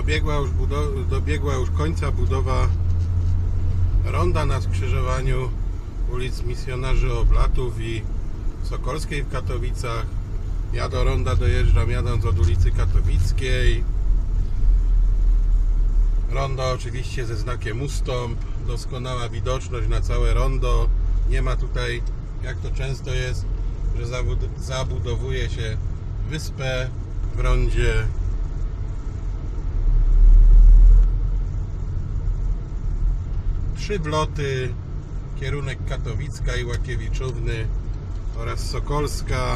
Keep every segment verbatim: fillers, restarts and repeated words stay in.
Dobiegła już, budow- dobiegła już końca budowa ronda na skrzyżowaniu ulic Misjonarzy Oblatów i Sokolskiej w Katowicach. Ja do ronda dojeżdżam jadąc od ulicy Katowickiej. Rondo oczywiście ze znakiem ustąp, doskonała widoczność na całe rondo. Nie ma tutaj, jak to często jest, że zabudowuje się wyspę w rondzie. Trzy wloty, kierunek Katowicka i Łakiewiczówny oraz Sokolska.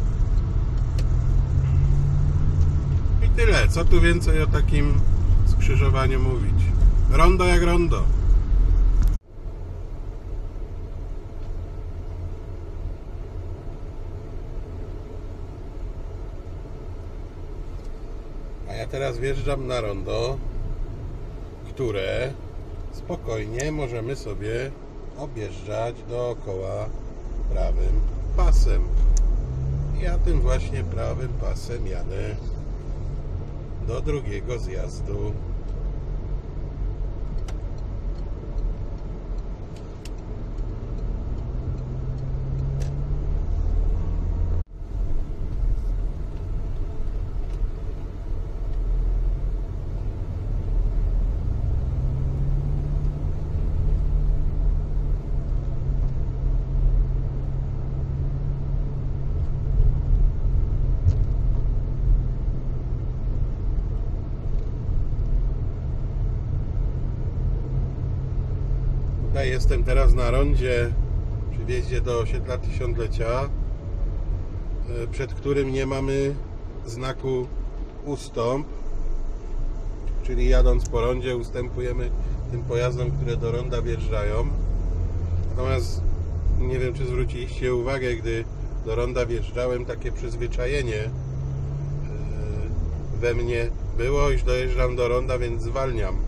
I tyle. Co tu więcej o takim skrzyżowaniu mówić? Rondo jak rondo. A ja teraz wjeżdżam na rondo, które spokojnie możemy sobie objeżdżać dookoła prawym pasem. Ja tym właśnie prawym pasem jadę do drugiego zjazdu. Tutaj jestem teraz na rondzie przy wjeździe do osiedla Tysiąclecia, przed którym nie mamy znaku ustąp, czyli jadąc po rondzie ustępujemy tym pojazdom, które do ronda wjeżdżają. Natomiast nie wiem, czy zwróciliście uwagę, gdy do ronda wjeżdżałem, takie przyzwyczajenie we mnie było, iż dojeżdżam do ronda, więc zwalniam.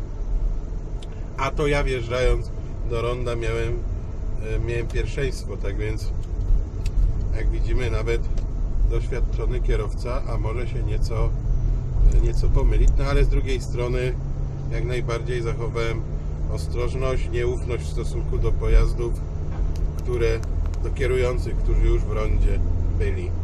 A to ja wjeżdżając do ronda miałem, miałem pierwszeństwo, tak więc jak widzimy nawet doświadczony kierowca, a może się nieco, nieco pomylić, no ale z drugiej strony jak najbardziej zachowałem ostrożność, nieufność w stosunku do pojazdów, które, do kierujących, którzy już w rondzie byli.